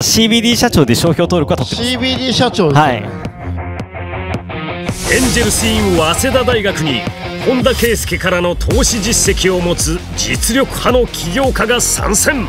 CBD 社長で商標登録は取ってます。 CBD 社長ですね。 はい。 エンジェルスイン早稲田大学に本田圭佑からの投資実績を持つ実力派の起業家が参戦。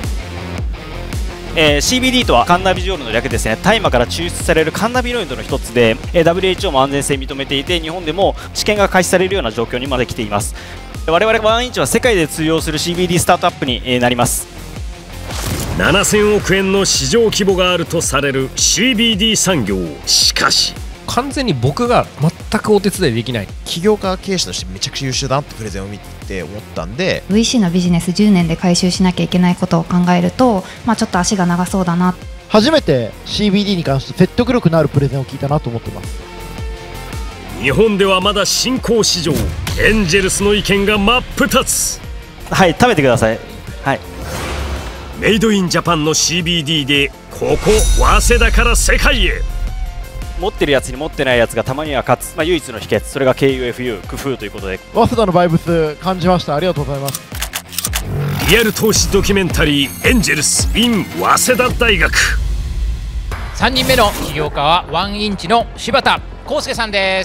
CBD とはカンナビジオールの略ですね。大麻から抽出されるカンナビノイドの一つで、WHO も安全性認めていて、日本でも治験が開始されるような状況にまで来ています。我々ワンインチは世界で通用する CBD スタートアップになります。 7000億円の市場規模があるとされる CBD 産業。しかし完全に僕が全くお手伝いできない。 起業家経営者としてめちゃくちゃ優秀だなってプレゼンを見て思ったんで、 VC のビジネス10年で回収しなきゃいけないことを考えると、ちょっと足が長そうだな。 初めて CBD に関して説得力のあるプレゼンを聞いたなと思ってます。 日本ではまだ新興市場、エンジェルスの意見が真っ二つ。 はい、食べてください。はい。 メイドインジャパンの CBD でここ早稲田から世界へ。 持ってるやつに持ってないやつがたまには勝つ、唯一の秘訣、それが KUFU 工夫ということで、 早稲田のバイブス感じました。ありがとうございます。 リアル投資ドキュメンタリーエンジェルス in 早稲田大学。 3人目の起業家はワンインチの柴田康介さんです。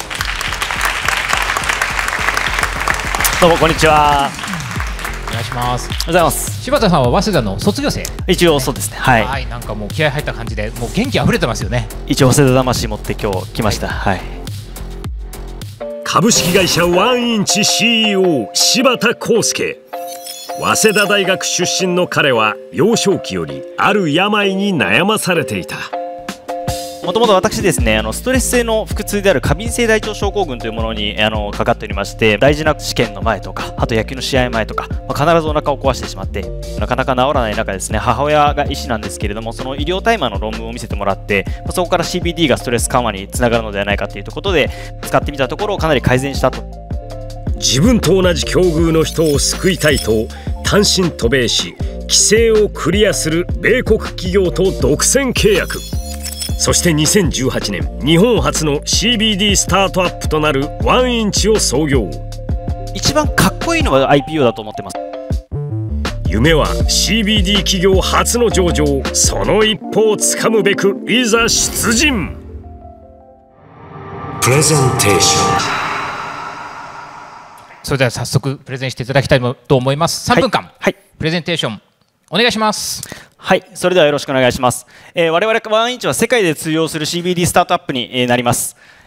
どうもこんにちは。 お願いします。 おはようございます。 柴田さんは早稲田の卒業生。 一応そうですね。はい。 はい、なんかもう気合入った感じで、もう元気あふれてますよね。 一応早稲田魂持って今日来ました。はい。 株式会社ワンインチ CEO 柴田康介。早稲田大学出身の彼は幼少期よりある病に悩まされていた。 もともと私ですね、ストレス性の腹痛である過敏性大腸症候群というものにかかっておりまして、大事な試験の前とか、あと野球の試合前とか、必ずお腹を壊してしまって、なかなか治らない中ですね、母親が医師なんですけれども、その医療大麻の論文を見せてもらって、そこから CBD がストレス緩和につながるのではないかということで使ってみたところ、かなり改善したと。 自分と同じ境遇の人を救いたいと単身渡米し、規制をクリアする米国企業と独占契約。そして2018年、日本初の CBD スタートアップとなるワンインチを創業。 一番かっこいいのは IPO だと思ってます。 夢は CBD 企業初の上場。その一歩をつかむべくいざ出陣。プレゼンテーション。 それでは早速プレゼンしていただきたいと思います。3分間、 はい、 プレゼンテーションお願いします。 はい、それではよろしくお願いします。我々ワンインチは世界で通用する CBD スタートアップになります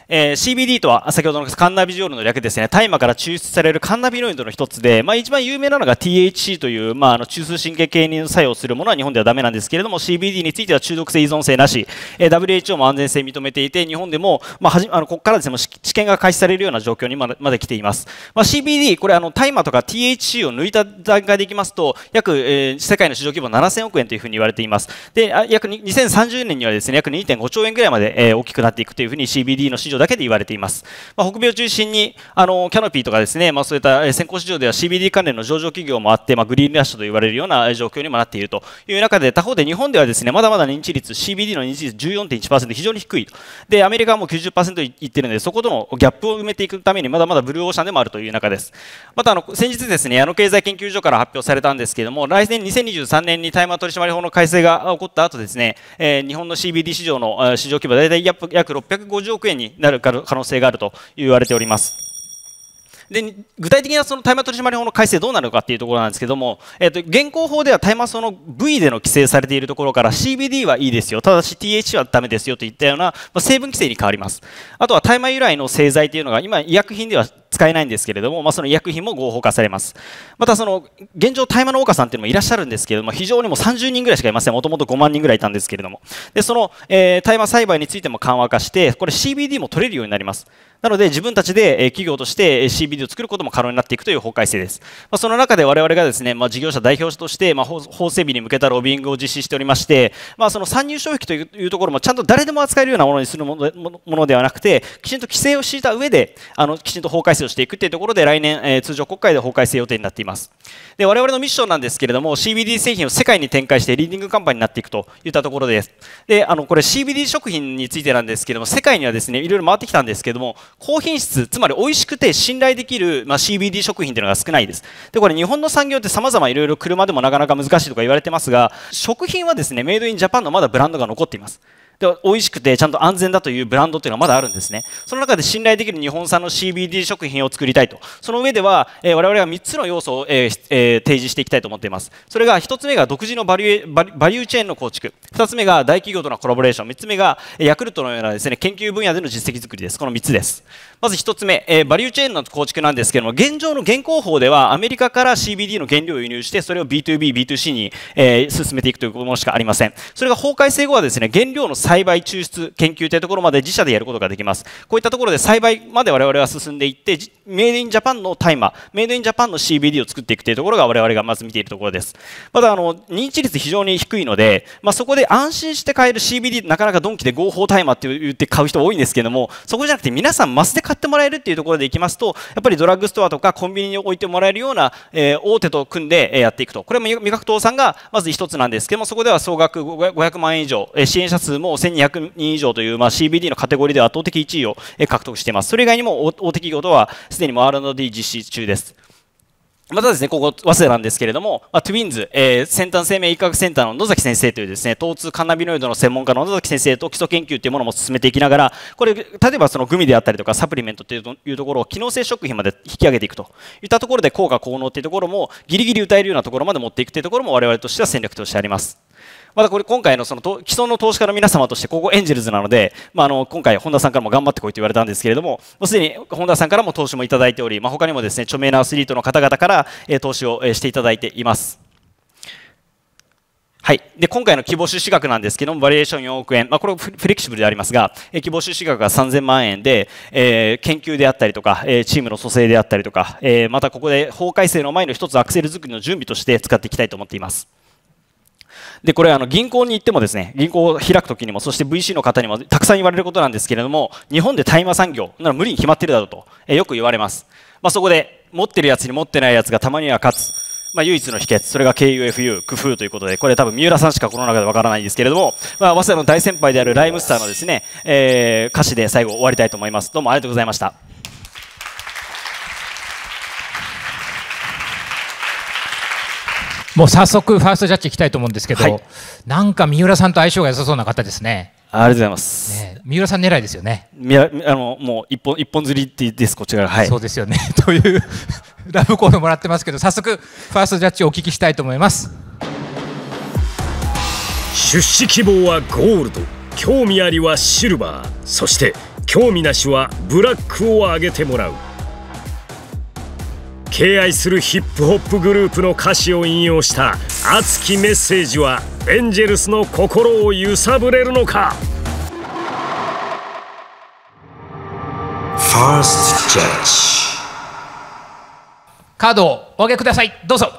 。CBD とは先ほどのカンナビジオールの略ですね。大麻から抽出されるカンナビノイドの一つで、一番有名なのが THC という、中枢神経系に作用するものは日本ではダメなんですけれども、 CBD については中毒性依存性なし、WHO も安全性認めていて、日本でも、ここからですね、もう治験が開始されるような状況にまで来ています。CBD、これ大麻とか THC を抜いた段階でいきますと、約、世界の市場規模7000億円というふうに言われています。で、約2030年にはですね、約 2.5 兆円ぐらいまで、大きくなっていくというふうに CBD の市場だけで言われています。北米を中心にキャノピーとかですね、そういった先行市場では CBD 関連の上場企業もあって、グリーンラッシュと言われるような状況にもなっているという中で、他方で日本ではですね、まだまだ認知率 CBD の認知率 14.1%、非常に低い。で、アメリカはもう 90% いっているので、そことのギャップを埋めていくためにまだまだブルーオーシャンでもあるという中です。また先日ですね、経済研究所から発表されたんですけれども、来年2023年に大麻取締法の改正が起こった後ですね、日本の CBD 市場の市場規模は大体約650億円になる可能性があると言われております。で、具体的なその大麻取締法の改正どうなるのかというところなんですけども、現行法では大麻草の部位での規制されているところから CBD はいいですよ、ただし THC はダメですよといったような成分規制に変わります。あとは大麻由来の製剤というのが今医薬品では使えないんですけれども、その医薬品も合法化されます。また現状大麻農家さんというのもいらっしゃるんですけれども、非常にもう30人ぐらいしかいません。もともと5万人ぐらいいたんですけれども、で大麻栽培についても緩和化して、これ CBD も取れるようになります。なので自分たちで企業として CBD を作ることも可能になっていくという法改正です。その中で我々がですね、事業者代表として法整備に向けたロビングを実施しておりまして、その参入障壁というところもちゃんと誰でも扱えるようなものにするものではなくて、きちんと規制を敷いた上できちんと法改正をしていくというところで来年、通常国会で法改正予定になっています。で我々のミッションなんですけれども CBD 製品を世界に展開してリーディングカンパニーになっていくといったところです。でこれ CBD 食品についてなんですけれども世界にはですねいろいろ回ってきたんですけれども高品質つまり美味しくて信頼できる、CBD 食品というのが少ないです。でこれ日本の産業って様々いろいろ車でもなかなか難しいとか言われてますが食品はですねメイドインジャパンのまだブランドが残っています。で美味しくてちゃんと安全だというブランドというのはまだあるんですね。その中で信頼できる日本産の CBD 食品を作りたいと。その上では、我々は3つの要素を、提示していきたいと思っています。それが1つ目が独自のバリューチェーンの構築、2つ目が大企業とのコラボレーション、3つ目がヤクルトのようなですね研究分野での実績作りです。この3つです。まず1つ目、バリューチェーンの構築なんですけれども現状の現行法ではアメリカから CBD の原料を輸入してそれを B2B、B2C に、進めていくというものしかありません。それが法改正後はですね原料の栽培抽出研究というところまで自社でやることができます。こういったところで栽培まで我々は進んでいってメイドインジャパンの大麻メイドインジャパンの CBD を作っていくというところが我々がまず見ているところです。まだ認知率非常に低いので、そこで安心して買える CBD なかなかドンキで合法大麻って言って買う人多いんですけどもそこじゃなくて皆さんマスで買ってもらえるっていうところでいきますとやっぱりドラッグストアとかコンビニに置いてもらえるような、大手と組んでやっていくと。これも味覚党さんがまず一つなんですけどもそこでは総額500万円以上支援者数も1200人以上という、CBD のカテゴリーでは圧倒的1位を獲得しています。それ以外にも大手企業とはすでにも R&D 実施中です。またですね、ここ早稲田なんですけれども、トゥインズ、先端生命医科学センターの野崎先生というですね、疼痛カンナビノイドの専門家の野崎先生と基礎研究というものも進めていきながら、これ例えばそのグミであったりとかサプリメントというところを機能性食品まで引き上げていくといったところで効果効能というところもギリギリ歌えるようなところまで持っていくというところも我々としては戦略としてあります。またこれ今回のその既存の投資家の皆様としてここエンジェルズなので、今回本田さんからも頑張ってこいと言われたんですけれども、もうすでに本田さんからも投資もいただいており、他にもですね著名なアスリートの方々から投資をしていただいています。はい、で今回の希望出資額なんですけどもバリエーション4億円、これフレキシブルでありますが希望出資額が3000万円で、研究であったりとか、チームの組成であったりとか、またここで法改正の前の一つアクセル作りの準備として使っていきたいと思っています。でこれ銀行に行ってもですね銀行を開くときにもそして VC の方にもたくさん言われることなんですけれども日本で大麻産業なら無理に決まってるだろうと、よく言われます。そこで持ってるやつに持ってないやつがたまには勝つ、唯一の秘訣それが KUFU 工夫ということでこれ多分三浦さんしかこの中でわからないんですけれども、早稲田の大先輩であるライムスターのですね、歌詞で最後終わりたいと思います。どうもありがとうございました。 もう早速ファーストジャッジいきたいと思うんですけど、なんか三浦さんと相性が良さそうな方ですね。 ありがとうございます。 三浦さん狙いですよね。 もう一本釣りってですこちらが、 そうですよねというラブコールもらってますけど早速ファーストジャッジをお聞きしたいと思います。 出資希望はゴールド、興味ありはシルバー、そして興味なしはブラックを上げてもらう。敬愛するヒップホップグループの歌詞を引用した熱きメッセージはエンジェルスの心を揺さぶれるのか。ファーストジャッジ。 カードをお上げください。どうぞ。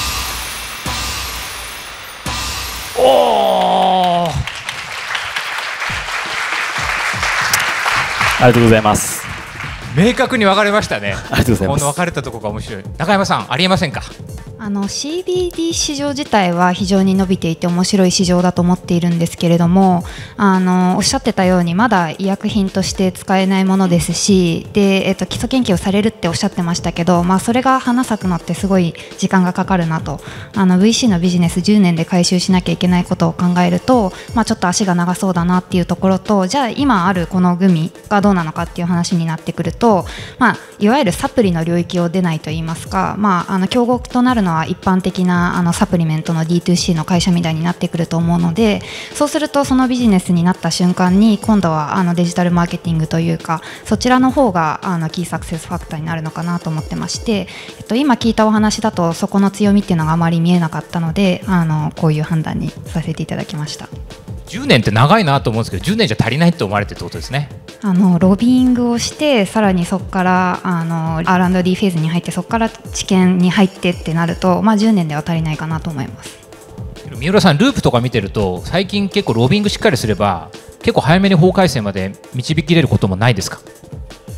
おー、 ありがとうございます。 明確に分かれましたね。 ありがとうございます。 この分かれたところが面白い。中山さんありえませんか。 CBD 市場自体は非常に伸びていて面白い市場だと思っているんですけれどもおっしゃってたようにまだ医薬品として使えないものですしで、基礎研究をされるっておっしゃってましたけど、それが花咲くのってすごい時間がかかるなとVC のビジネス10年で回収しなきゃいけないことを考えると、ちょっと足が長そうだなっていうところとじゃあ今あるこのグミがどうなのかっていう話になってくると、いわゆるサプリの領域を出ないといいますか、競合となるのは一般的なサプリメントの D2C の会社みたいになってくると思うのでそうするとそのビジネスになった瞬間に今度はデジタルマーケティングというかそちらの方がキーサクセスファクターになるのかなと思ってまして、今聞いたお話だとそこの強みっていうのがあまり見えなかったのでこういう判断にさせていただきました。 10年って長いなと思うんですけど10年じゃ足りないって思われてるってことですね。 ロビーイングをしてさらにそこからR&D フェーズに入ってそこから治験に入ってってなると、10年では足りないかなと思います。 三浦さんループとか見てると最近結構ロビーイングしっかりすれば結構早めに法改正まで導き入れることもないですか。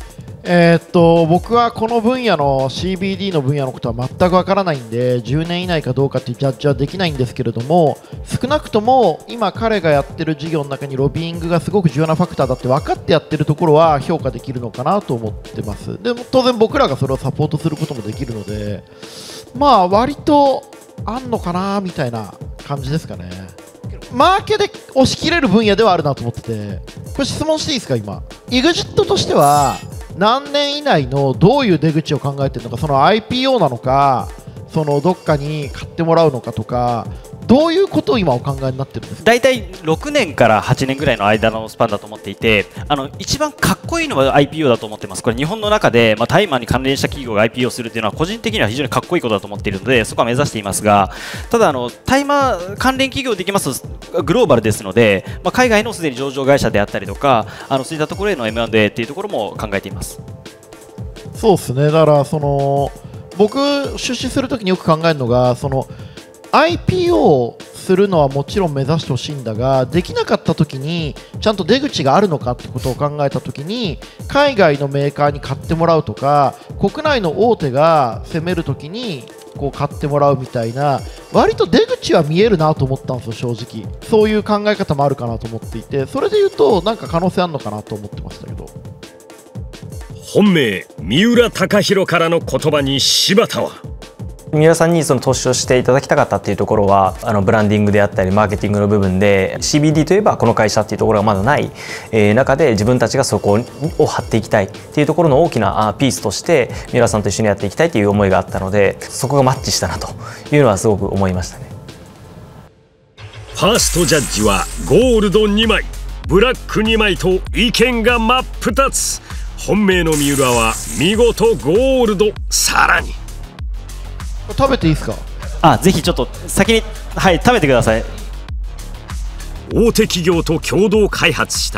僕はこの分野の CBD の分野のことは全くわからないんで10年以内かどうかっていうジャッジはできないんですけれども、少なくとも今彼がやってる事業の中にロビーイングがすごく重要なファクターだって分かってやってるところは評価できるのかなと思ってます。でも当然僕らがそれをサポートすることもできるので、まあ割とあんのかなみたいな感じですかね。マーケで押し切れる分野ではあるなと思ってて、これ質問していいですか。今 EXIT としては何年以内のどういう出口を考えてるのか、その IPO なのか、そのどっかに買ってもらうのかとか、どういうことを今お考えになってるんですか。 大体6年から8年ぐらいの間のスパンだと思っていて、一番かっこいいのは IPO だと思ってます。これ日本の中で、タイマーに関連した企業が IPO するというのは個人的には非常にかっこいいことだと思っているので、そこは目指していますが、ただタイマー関連企業できますとグローバルですので、海外のすでに上場会社であったりとか、そういったところへの M&A というところも考えています。 そうですね。だから僕出資するときによく考えるのが、IPO するのはもちろん目指してほしいんだが、できなかったときにちゃんと出口があるのかってことを考えたときに、海外のメーカーに買ってもらうとか、国内の大手が攻めるときにこう買ってもらうみたいな、割と出口は見えるなと思ったんですよ、正直。そういう考え方もあるかなと思っていて、それで言うとなんか可能性あるのかなと思ってましたけど。 本命三浦貴大からの言葉に柴田は、 三浦さんにその投資をしていただきたかったっていうところは、ブランディングであったりマーケティングの部分で CBD といえばこの会社っていうところがまだない、中で自分たちがそこを張っていきたいっていうところの大きなピースとして三浦さんと一緒にやっていきたいという思いがあったので、そこがマッチしたなというのはすごく思いましたね。 ファーストジャッジはゴールド2枚ブラック2枚と意見が真っ二つ。本命の三浦は見事ゴールド。さらに食べていいですか。 ぜひちょっと先に、食べてください。 大手企業と共同開発した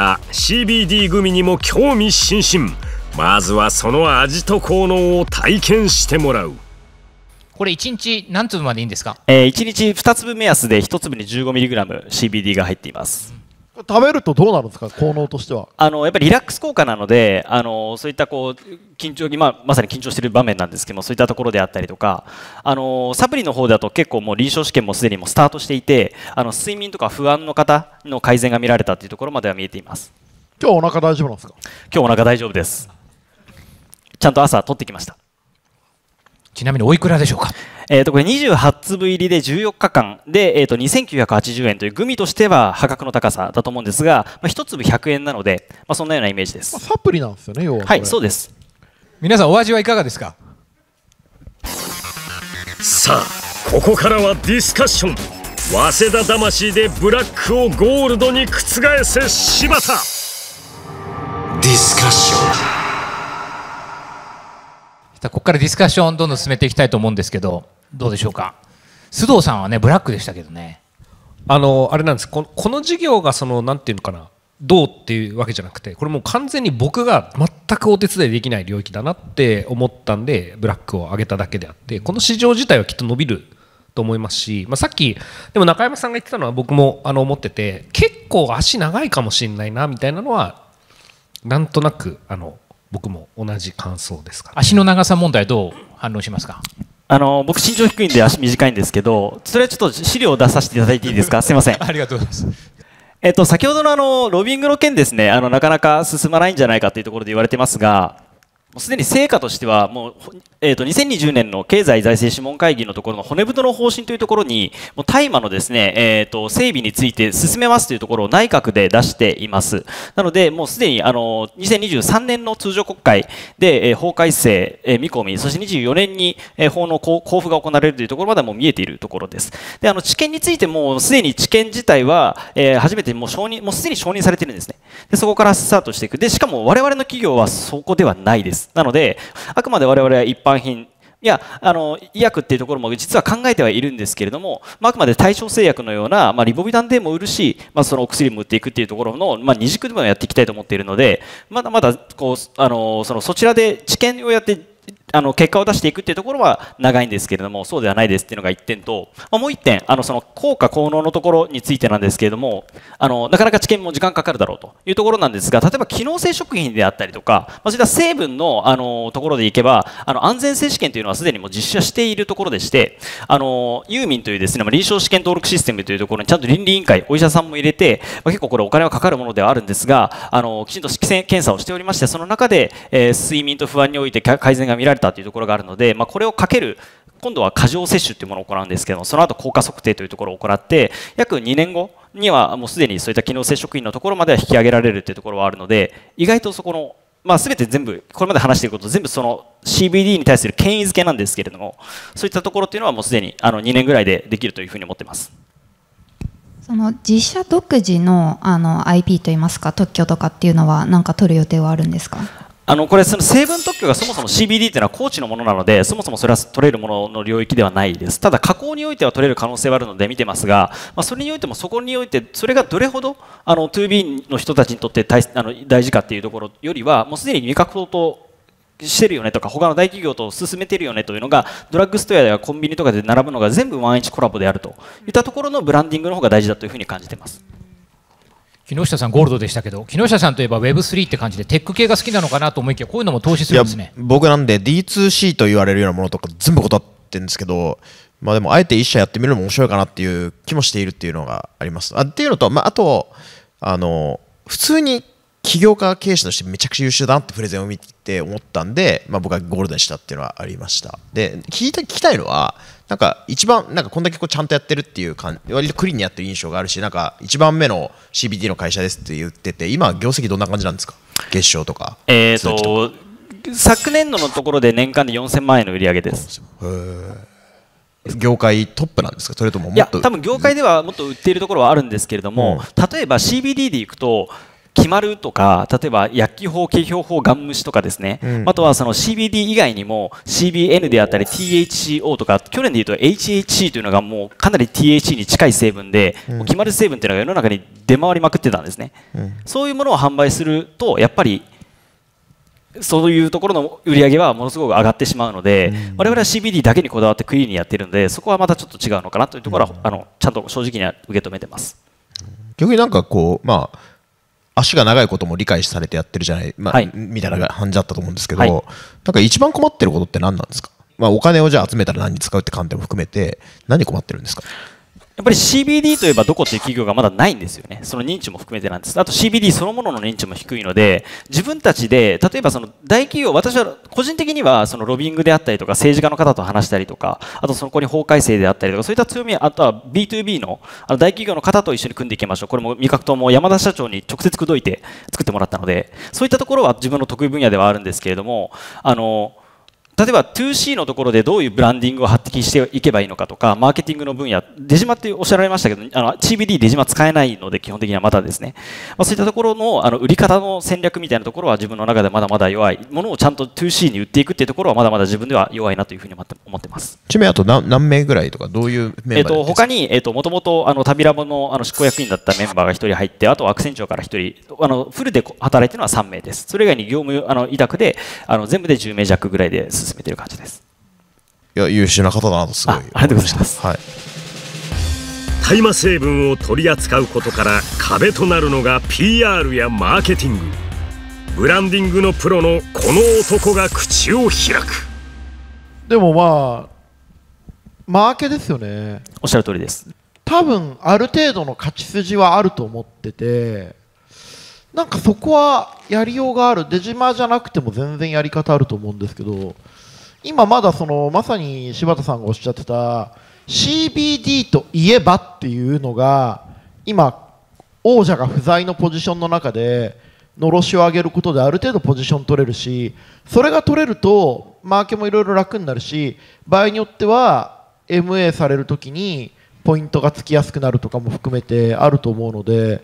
CBD グミにも興味津々。まずはその味と効能を体験してもらう。 これ1日何粒までいいんですか。 1日2粒目安で1粒に 15mg CBD が入っています。 食べるとどうなるんですか、効能としては。 やっぱりリラックス効果なので、そういった緊張、まさに緊張している場面なんですけども、そういったところであったりとか、サプリの方だと結構もう臨床試験もすでにもうスタートしていて、睡眠とか不安の方の改善が見られたというところまでは見えています。 今日お腹大丈夫なんですか。 今日お腹大丈夫です。ちゃんと朝取ってきました。 ちなみにおいくらでしょうか。 これ28粒入りで14日間で、2980円というグミとしては破格の高さだと思うんですが、1粒100円なので、そんなようなイメージです。 サプリなんですよね、要は。 はい、そうです。 皆さんお味はいかがですか。 さあここからはディスカッション。早稲田魂でブラックをゴールドに覆せ柴田。ディスカッション。 ここからディスカッションどんどん進めていきたいと思うんですけど、どうでしょうか。須藤さんはねブラックでしたけどね。 あれなんです。この事業がなんていうのかな、どうっていうわけじゃなくて、これもう完全に僕が全くお手伝いできない領域だなって思ったんでブラックを上げただけであって、この市場自体はきっと伸びると思いますし、さっきでも中山さんが言ってたのは僕も思ってて、結構足長いかもしれないなみたいなのはなんとなく僕も同じ感想ですか、ね。 足の長さ問題どう反応しますか。 僕身長低いんで足短いんですけど、それはちょっと資料を出させていただいていいですか。すいません。 ありがとうございます。 先ほどのロビングの件ですね、なかなか進まないんじゃないかというところで言われてますが、もうすでに成果としてはもう、2020年の経済財政諮問会議のところの骨太の方針というところにもう大麻のですね、整備について進めますというところを内閣で出しています。なのでもうすでに2023年の通常国会で、法改正、見込み、そして24年に、法の交付が行われるというところまではもう見えているところです。で治験についてもすでに治験自体は、初めてもうすでに承認されているんですね。でそこからスタートしていく。でしかも我々の企業はそこではないです。なのであくまで我々は一般品や医薬っていうところも実は考えてはいるんですけれども、あくまで対象製薬のような、リボビタンでも売るし、そのお薬も売っていくっていうところの、二軸でもやっていきたいと思っているので、まだまだそちらで治験をやって結果を出していくっていうところは長いんですけれども、そうではないですっていうのが1点と、もう1点、その効果効能のところについてなんですけれども、なかなか治験も時間かかるだろうというところなんですが、例えば機能性食品であったりとか、そういった成分のところでいけば、安全性試験というのはすでにもう実施はしているところでして、ユーミンというですね、臨床試験登録システムというところにちゃんと倫理委員会、お医者さんも入れて、結構これお金はかかるものではあるんですが、きちんと検査をしておりまして、その中で、睡眠と不安において改善が見られたというところがあるので、これをかける今度は過剰摂取というものを行うんですけども、その後効果測定というところを行って約2年後にはもうすでにそういった機能性食品のところまでは引き上げられるというところはあるので、意外とそこの全て全部これまで話していること全部その CBD に対する権威づけなんですけれども、そういったところっていうのはもうすでに2年ぐらいでできるというふうに思っています。 その自社独自のIP といいますか特許とかっていうのは何か取る予定はあるんですか？ これその成分特許がそもそも CBD というのは高知のものなので、そもそもそれは取れるものの領域ではないです。ただ加工においては取れる可能性はあるので見てますが、それにおいてもそこにおいてそれがどれほど2B の人たちにとって大事かっていうところよりは、もうすでに味覚糖としてるよねとか他の大企業と進めてるよねというのがドラッグストアやコンビニとかで並ぶのが全部ワンイチコラボであるといったところのブランディングの方が大事だというふうに感じています。 木下さんゴールドでしたけど、木下さんといえば Web3 って感じでテック系が好きなのかなと思いきや、こういうのも投資するんですね。 僕なんで D2C と言われるようなものとか全部断ってるんですけど、でもあえて一社やってみるのも面白いかなっていう気もしているっていうのがあります。っていうのと、あと普通に起業家経営者としてめちゃくちゃ優秀だなってプレゼンを見て思ったんで、僕はゴールドにしたっていうのはありました。で聞きたいのは一番こんだけちゃんとやってるっていう割とクリーンにやってる印象があるし、一番目の CBD の会社ですって言ってて、今業績どんな感じなんですか？月賞とか。 昨年度のところで年間で4000万円の売り上げです。 業界トップなんですか？それとももっと。 いや多分業界ではもっと売っているところはあるんですけれども、例えば CBD でいくと決まるとか、例えば薬機法、景標法、ガン虫とかですね、あとはその CBD 以外にも CBN であったり THCO とか、去年でいうと HHC というのがもうかなり THC に近い成分で、もう決まる成分というのが世の中に出回りまくってたんですね。そういうものを販売するとやっぱりそういうところの売り上げはものすごく上がってしまうので、我々は CBD だけにこだわってクリーンにやっているので、そこはまたちょっと違うのかなというところはちゃんと正直には受け止めてます。 逆に足が長いことも理解されてやってるじゃない、みたいな感じだったと思うんですけど、一番困ってることって何なんですか？お金をじゃあ集めたら何に使うって観点も含めて何困ってるんですか？ やっぱり CBD といえばどこっていう企業がまだないんですよね。その認知も含めてなんです。あと CBD そのものの認知も低いので、自分たちで例えばその大企業、私は個人的にはそのロビングであったりとか政治家の方と話したりとか、あとそこに法改正であったりとか、そういった強み、あとは B2B の大企業の方と一緒に組んでいきましょう。これも味覚党も山田社長に直接口説いて作ってもらったので、そういったところは自分の得意分野ではあるんですけれども、例えば 2C のところでどういうブランディングを発揮していけばいいのかとか、マーケティングの分野、出島っておっしゃられましたけど、CBD 出島使えないので基本的にはまだですね、そういったところの売り方の戦略みたいなところは自分の中でまだまだ弱いものをちゃんと 2C に売っていくっていうところはまだまだ自分では弱いなというふうに思ってます。 ちなみにあと何名ぐらいとかどういうメンバー他にもともと旅ラボの執行役員だったメンバーが1人入って、あとはアクセンチュアから1人フルで働いているのは3名です。それ以外に業務委託で全部で10名弱ぐらいで進めている感じです。 いや優秀な方だなとすごい。 ありがとうございます。 大麻成分を取り扱うことから壁となるのが PR やマーケティング。ブランディングのプロのこの男が口を開く。 でもマーケですよね。 おっしゃる通りです。 多分ある程度の勝ち筋はあると思ってて、そこはやりようがある。出島じゃなくても全然やり方あると思うんですけど、今まだまさに柴田さんがおっしゃってた CBD といえばっていうのが今王者が不在のポジションの中でのろしを上げることである程度ポジション取れるし、それが取れるとマーケもいろいろ楽になるし、場合によっては MA されるときにポイントがつきやすくなるとかも含めてあると思うので、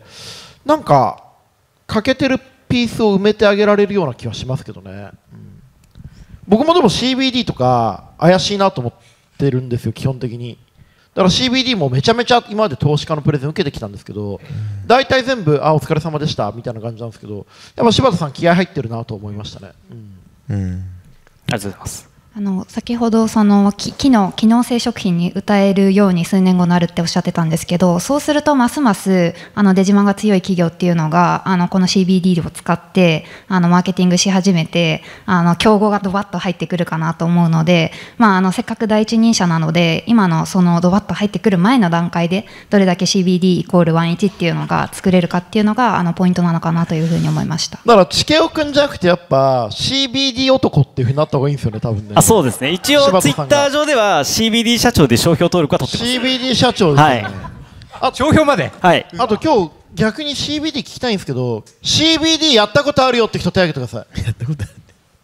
欠けてるピースを埋めてあげられるような気はしますけどね。僕もでも CBD とか怪しいなと思ってるんですよ、基本的に。だから CBD もめちゃめちゃ今まで投資家のプレゼン受けてきたんですけど、大体全部お疲れ様でしたみたいな感じなんですけど、やっぱ柴田さん気合入ってるなと思いましたね。 ありがとうございます。 先ほどその機能性食品に謳えるように数年後なるっておっしゃってたんですけど、そうするとますますデジマンが強い企業っていうのがこの CBD を使ってマーケティングし始めて競合がドバッと入ってくるかなと思うので、せっかく第一人者なので今のそのドバッと入ってくる前の段階でどれだけ CBD イコール11っていうのが作れるかっていうのがポイントなのかなというふうに思いました。 だからチケオくんじゃなくてやっぱ CBD 男っていうふうになった方がいいんですよね、多分ね。 そうですね、一応ツイッター上では CBD 社長で商標登録は取ってます。 CBD 社長ですよね、 商標まで。 はい。 あと今日逆に CBD 聞きたいんですけど、 CBD やったことあるよって人手挙げてください。 やったことある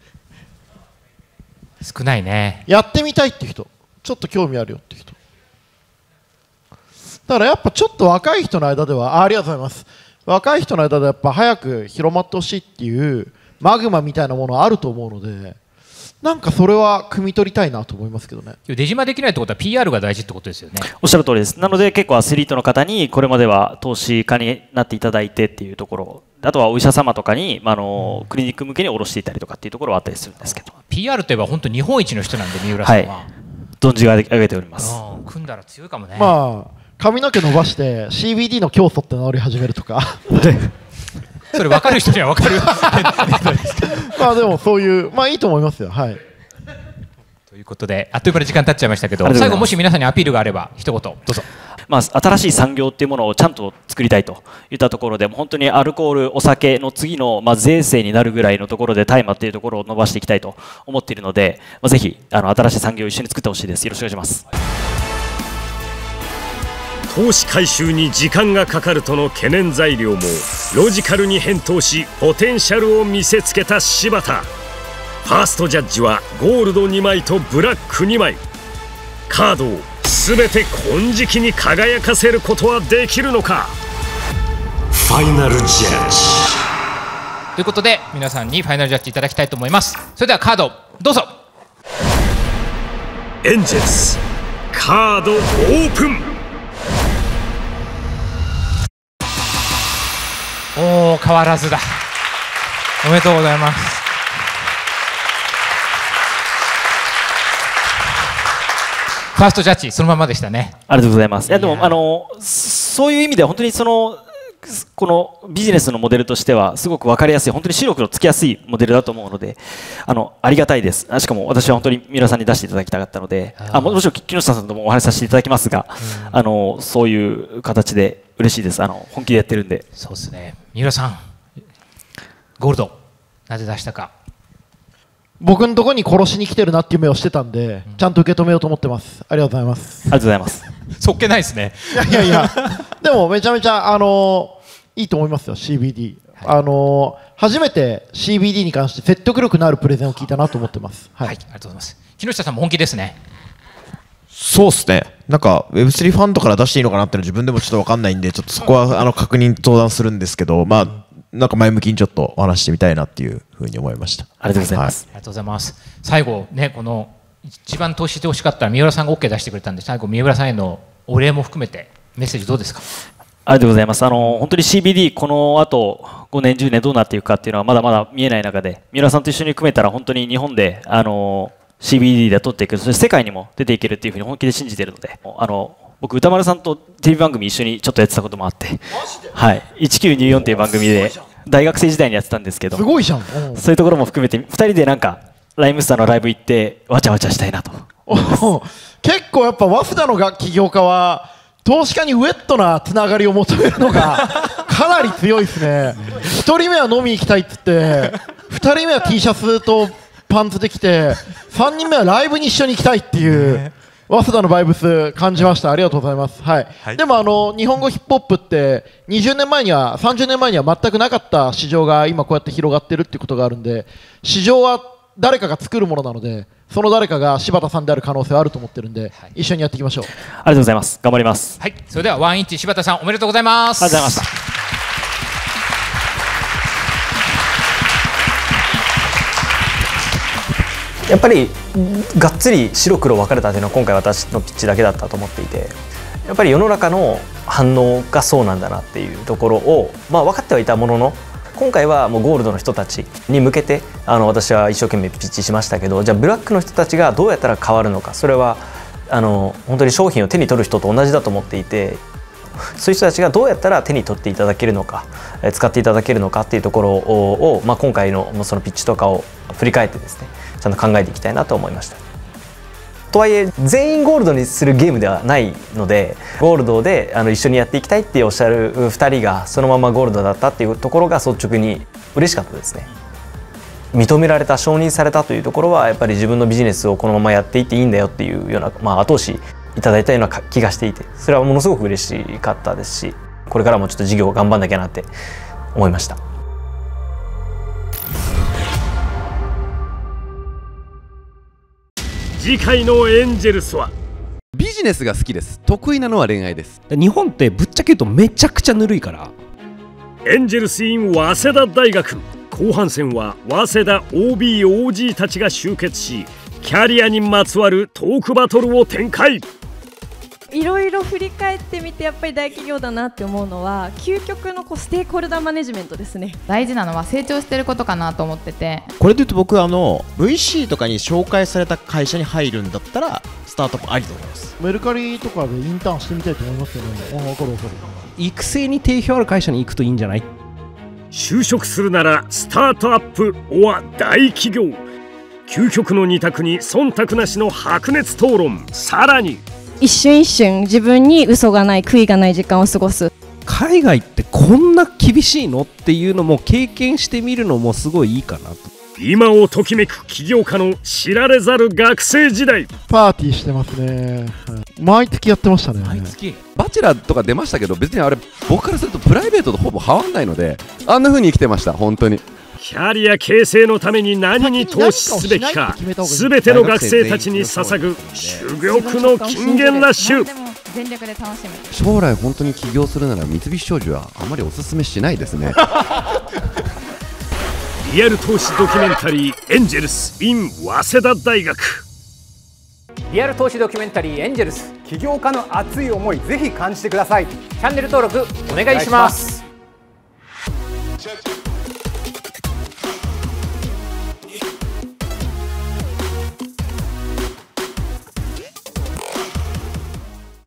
少ないね。 やってみたいって人、ちょっと興味あるよって人。だからやっぱちょっと若い人の間では、ありがとうございます、若い人の間でやっぱ早く広まってほしいっていうマグマみたいなものあると思うので、なんかそれは汲み取りたいなと思いますけどね。 デジマできないってことは PR が大事ってことですよね。 おっしゃる通りです。なので結構アスリートの方にこれまでは投資家になっていただいてっていうところ、あとはお医者様とかに、クリニック向けに卸していたりとかっていうところはあったりするんですけど、 PR といえば本当日本一の人なんで三浦さんは、 存じ上げております。 組んだら強いかもね。 髪の毛伸ばして CBD の教祖って名乗り始めるとかそれ分かる人には分かるでもそういういいと思いますよ。はい。 ということであっという間に時間経っちゃいましたけど、最後もし皆さんにアピールがあれば一言どうぞ。 新しい産業っていうものをちゃんと作りたいといったところで、本当にアルコール、お酒の次の税制になるぐらいのところで大麻っていうところを伸ばしていきたいと思っているので、ぜひ新しい産業を一緒に作ってほしいです。よろしくお願いします。 投資回収に時間がかかるとの懸念材料もロジカルに返答し、ポテンシャルを見せつけた柴田。ファーストジャッジはゴールド2枚とブラック2枚。カードを全て金色に輝かせることはできるのか。ファイナルジャッジということで皆さんにファイナルジャッジいただきたいと思います。それではカードどうぞ。 エンジェルスカードオープン。 変わらずだ。おめでとうございます。ファーストジャッジそのままでしたね。 ありがとうございます。いやでもそういう意味では本当にこのビジネスのモデルとしてはすごく分かりやすい、本当に白黒つきやすいモデルだと思うので、ありがたいです。しかも私は本当に三浦さんに出していただきたかったので、もちろん木下さんともお話しさせていただきますが、そういう形で嬉しいです。本気でやってるんで。 そうですね。三浦さんゴールドなぜ出したか。 僕のところに殺しに来てるなっていう目をしてたんで、ちゃんと受け止めようと思ってます。ありがとうございます。 ありがとうございます。 そっけないですね。 いやでもめちゃめちゃいいと思いますよ CBD。初めて CBD に関して説得力のあるプレゼンを聞いたなと思ってます。はい、 ありがとうございます。木下さんも本気ですね。 そうですね。なんか Web3 ファンドから出していいのかなっていうのは自分でもちょっと分かんないんで、ちょっとそこは確認登壇するんですけど、なんか前向きにちょっとお話してみたいなっていうふうに思いました。 ありがとうございます。 ありがとうございます。最後ね、この一番投資してほしかったら三浦さんが OK 出してくれたんで、最後三浦さんへのお礼も含めてメッセージどうですか。 ありがとうございます。本当に CBD この後5年10年どうなっていくかっていうのはまだまだ見えない中で、三浦さんと一緒に組めたら本当に日本でCBD で取っていく、そして世界にも出ていけるっていうふうに本気で信じているので、僕歌丸さんとテレビ番組一緒にちょっとやってたこともあって、はい、1924っていう番組で大学生時代にやってたんですけど、 すごいじゃん。 そういうところも含めて2人でなんかライムスターのライブ行ってわちゃわちゃしたいなと。 結構やっぱ早稲田の起業家は投資家にウェットなつながりを求めるのがかなり強いですね。1人目は飲み行きたいっつって、2人目は T シャツとパンツで来て、3人目はライブに一緒に行きたいっていう早稲田のバイブス感じました。ありがとうございます。はい。でも日本語ヒップホップって20年前には30年前には全くなかった市場が今こうやって広がってるっていうことがあるんで、市場は誰かが作るものなので、その誰かが柴田さんである可能性はあると思ってるんで、一緒にやっていきましょう。 ありがとうございます。頑張ります。 はい。それではワンインチ柴田さんおめでとうございます。 ありがとうございました。 やっぱりがっつり白黒分かれたというのは今回私のピッチだけだったと思っていて、やっぱり世の中の反応がそうなんだなっていうところを、分かってはいたものの、 今回はもうゴールドの人たちに向けて私は一生懸命ピッチしましたけど、じゃあブラックの人たちがどうやったら変わるのか、それは本当に商品を手に取る人と同じだと思っていて、そういう人たちがどうやったら手に取っていただけるのか、使っていただけるのかっていうところを、今回のそのピッチとかを振り返ってですね、ちゃんと考えていきたいなと思いました。とはいえ全員ゴールドにするゲームではないので、ゴールドで一緒にやっていきたいっておっしゃる2人がそのままゴールドだったっていうところが率直に嬉しかったですね。認められた、承認されたというところはやっぱり自分のビジネスをこのままやっていっていいんだよっていうような、後押しいただいたような気がしていて、それはものすごく嬉しかったですし、これからもちょっと事業を頑張んなきゃなって思いました。 次回のエンジェルスはビジネスが好きです。得意なのは恋愛です。 日本ってぶっちゃけ言うとめちゃくちゃぬるいから。 エンジェルス in 早稲田大学、後半戦は早稲田 OB/OG たちが集結し、キャリアにまつわるトークバトルを展開。 いろいろ振り返ってみてやっぱり大企業だなって思うのは、究極のステークホルダーマネジメントですね。 大事なのは成長してることかなと思ってて、 これで言うと僕VC とかに紹介された会社に入るんだったらスタートアップありと思います。 メルカリとかでインターンしてみたいと思いますよね。分かる分かる。 育成に定評ある会社に行くといいんじゃない？ 就職するならスタートアップは大企業。究極の2択に忖度なしの白熱討論。さらに一瞬一瞬自分に嘘がない、悔いがない時間を過ごす。 海外ってこんな厳しいのっていうのも経験してみるのもすごいいいかなと。 今をときめく起業家の知られざる学生時代。 パーティーしてますね。毎月やってましたね。 毎月バチェラーとか出ましたけど、別にあれ僕からするとプライベートとほぼ変わんないので、あんな風に生きてました。本当にキャリア形成のために何に投資すべきか、全ての学生たちに捧ぐ珠玉の金言ラッシュ。 全力で楽しむ。 将来本当に起業するなら三菱商事はあまりおすすめしないですね。 リアル投資ドキュメンタリーエンジェルス in 早稲田大学。 リアル投資ドキュメンタリーエンジェルス、起業家の熱い思いぜひ感じてください。チャンネル登録お願いします。